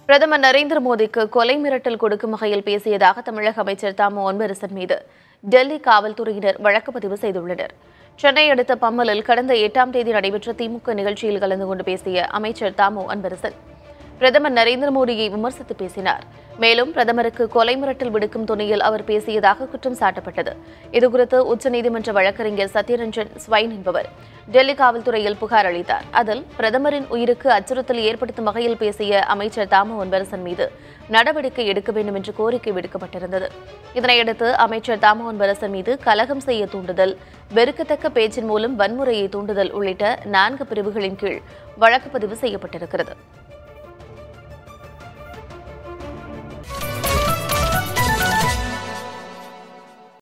பிரதமர் நரேந்திர மோடிக்கு கொலை மிரட்டல் கொடுக்கும் வகையில் பேசியதாக தமிழக அமைச்சர் தாமு அன்பரசன் மீது டெல்லி காவல்துறையினர் வழக்கு பதிவு செய்துள்ளனர். சென்னை அடுத்த பம்மலில் கடந்த 8ஆம் தேதி நடைபெற்ற திமுக நிகழ்ச்சியில் கலந்து கொண்டு பேசிய அமைச்சர் தாமு அன்பரசன் பிரதமர் நரேந்திர மோடியை விமர்சித்து பேசினார். மேலும் பிரதமருக்கு கொலை மிரட்டல் விடுக்கும் துணையில் அவர் பேசியதாக குற்றம் சாட்டப்பட்டது. இதுகுறித்து உச்சநீதிமன்ற வழக்கறிஞர் சத்யரஞ்சன் ஸ்வைன் என்பவர் டெல்லி காவல்துறையில் புகார் அளித்தார். அதில் பிரதமரின் உயிருக்கு அச்சுறுத்தல் ஏற்படுத்தும் வகையில் பேசிய அமைச்சர் தாமு அன்பரசன் மீது நடவடிக்கை எடுக்க வேண்டும் என்று கோரிக்கை விடுக்கப்பட்டிருந்தது. இதனையடுத்து அமைச்சர் தாமு அன்பரசன் மீது கலகம் செய்ய தூண்டுதல், வெறுக்கத்தக்க பேச்சின் மூலம் வன்முறையை தூண்டுதல் உள்ளிட்ட 4 பிரிவுகளின் கீழ் வழக்கு பதிவு செய்யப்பட்டிருக்கிறது.